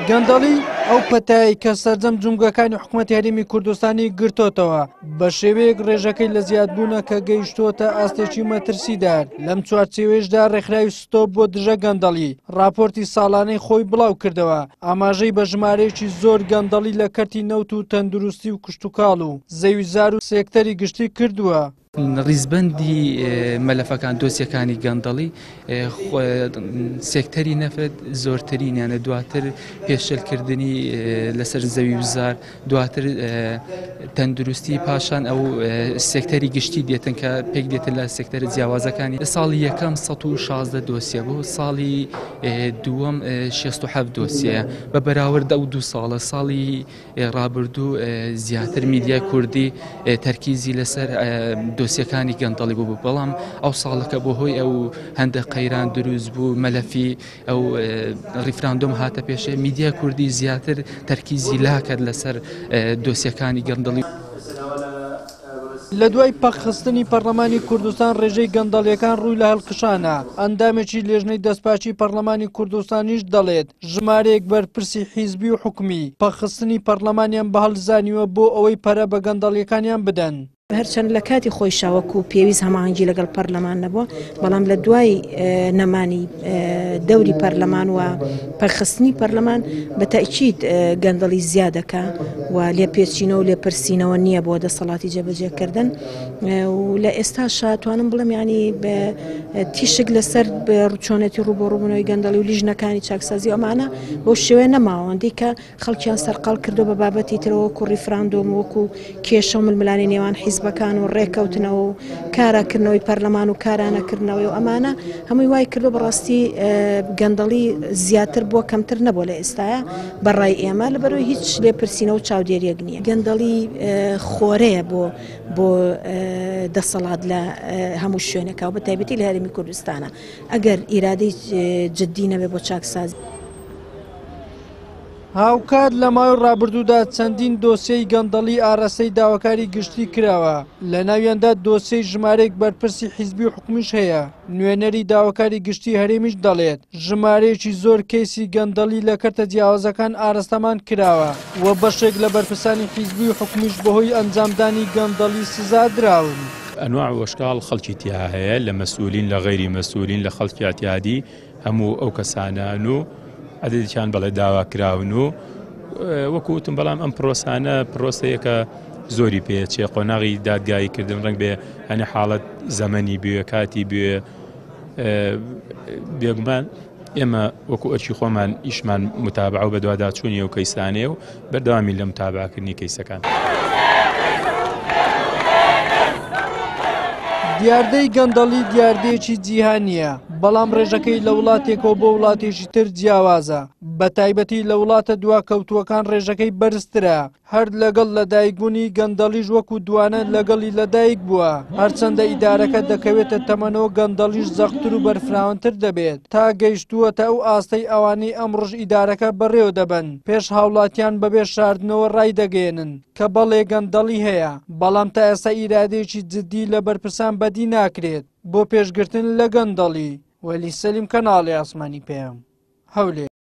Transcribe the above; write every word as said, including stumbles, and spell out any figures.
گەندەڵی ئەو پەتایی کە سەرجەم جومگەکانی حکوومەتی هەرێمی کوردستانی گرتوتەوە بە شێوەیەک ڕێژەکەی لە زیادبوونە کە گەیشتووەتە ئاستێکی مەترسیدار. لەم چوارچێوەیەشدا ڕێکخراوی ستۆپ بۆ دژە گەندەڵی راپۆرتی ساڵانەی خۆی بڵاو کردەوە، ئاماژەی بە ژمارەیەکی زۆر گەندەڵی لە کەرتی نەوت و تەندروستی و کشتوکاڵ و زەویزار و سێکتەری گشتی کردووە. ڕیزبەندی مەلەفەکان دۆسیەکانی گەندەڵی سێکتەری نەفت زۆرترینیانە، دواتر پێشەلکردنی لەسەر زەوی وزار، دواتر تەندروستی، پاشان ئەو سێکتەری گشتی دێتن کە پێک دێتن لە سێکتەرە جیاوازەکانی. ساڵی یەکەم سەد و شازدە دۆسیە بۆ ساڵی دووەم شێست و حەوت دۆسیەیە بە بەراورد ئەو دوو ساڵە. ساڵی ڕابردوو زیاتر میدیای کوردی تەرکیزی لەسەر دۆسیەکانی گەندەڵی بوو، بەڵام ئەو ساڵەکە بۆ هۆی ئەو هەندێک قەیران دروست بوو، مەلەفی ئەو ریفراندۆم هاتە پێشێ، میدیای کوردی زیاتر تەرکیزی لاکرد لەسەر دۆسیەکانی گەندەڵی. لە دوای پەخستنی پەرلەمانی کوردستان ڕێژەی گەندەڵیەکان ڕووی لە هەڵقشانە. ئەندامێکی لێژنەی دەستپاچی پەرلەمانی کوردستانیش دەڵێت ژمارەیەک بەرپرسی حیزبی و حکومی پەخستنی پەرلەمانیان بە هەڵزانیوە بۆ ئەوەی پەرە بە گەندەڵیەکانیان بدەن. هەرچەند لە کاتی خۆی شاوەکو و پێویست هەماهەنگی لەگەڵ پەرلەمان نەبووە، بەڵام لە دوای نەمانی دەوری پەرلەمان و پەرخستنی پەرلەمان بە تاکید گەندەڵی زیادەکە و لێ پێچینەوە و لێ پرسینەوە نییە بۆ دەسەڵاتی جێبەجێکردن. و لە ئێستاشا توانم بڵم ینی بە تیشک لەسەر ڕوچۆنێتی ڕوبەڕووبوونەوەی گەندەڵی و لیژنەکانی چاکسازی ئەمانە بۆ شێوەیە نەماوەندی کە خەڵکیان سەرقاڵ کردو بە بابەتی ترەوە وەکو ڕیفراندۆم وەکو کێشە و ململانی نێوان حیزبەکان و ڕێکەوتنەوە و کاراکردنەوەی پەرلەمان و کارانەکردنەوەی و ئەمانە هەمووی وای کردو بەڕاستی گەندەڵی زیاتر بووە کەمتر نەبووە لە ئێستاە بەڕای ئێمە لەبەرەوەی هیچ لێپرسینە و چاودێریەک نییە. گەندەڵی خۆرەیە بۆ بۆ دەسەڵات لە هەموو شوێنێکە و بە تایبەتی لە هەرێمی کوردستانە ئەگەر ئیرادەی جددی نەبێ بۆ چاکسازی. هاوکات لە ماوەی ڕابردوودا چەندین دۆسیەی گەندەڵی ئاڕاستەی داواکاری گشتی کراوە، لە ناویاندا دۆسیەی ژمارەیەک بەرپرسی حیزبی و حکومیش هەیە. نوێنەری داواکاری گشتی هەرێمیش دەڵێت ژمارەیەکی زۆر کەیسی گەندەڵی لە کەرتە جیاوازەکان ئاراستەمان کراوە و بەشێک لە بەرپرسانی حیزبی و حکومیش بەهۆی ئەنجامدانی گەندەڵی سزا دراون. ئەنواع وەشکاڵ خەڵکی تیا هەیە، لە مەسئولین لە غەیری مەسئولین لە خەڵکی ئەتیادی هەموو ئەو کەسانان و عەدەدێکیان بەڵێ داواکراون و وەکوتم. بەڵام ئەم پرۆسانە پرۆسەیەکە زۆری پێچێ، قۆناغی دادگایی کردن ڕەنگ بێ هەنێ حاڵەت زەمەنی بوێ، کاتی بوێ. بێگومان ئێمە وەکو ئەرکی خۆمان ئیشمان متابعە و بە دوواداچوونی ئەو کەیسانێ و بەردەوامی لە متابعەکردنی کەیسەکان. دیاردەی گەندەڵی دیاردەیەکی جیهانیە، بەڵام ڕێژەکەی لە وڵاتێکەوە بۆ وڵاتێکی تر جیاوازە. بە تایبەتی لە وڵاتە دواکەوتووەکان ڕێژەکەی بەرزترە، هەر لەگەڵ لەدایکبوونی گەندەڵیش وەکو دوانە لەگەڵی لەدایک بووە. هەرچەندە ئیدارەکە دەکەوێتە تەمەنەوە گەندەڵیش زەختتر و بەرفراوانتر دەبێت تا گەیشتووەتە ئەو ئاستەی ئەوانەی ئەمڕۆژ ئیدارەکە بەڕێوە دەبن، پێش هاوڵاتیان بەبێ شاردنەوە ڕای دەگەێنن کە بەڵێ گەندەڵی هەیە، بەڵام تا ئێستا ئیرادەیەکی جددی لە بەرپرسان بەدی ناکرێت بۆ پێشگرتن لە گەندەڵی. وەلی سەلیم، کەناڵی ئاسمانی پێم هەولێر.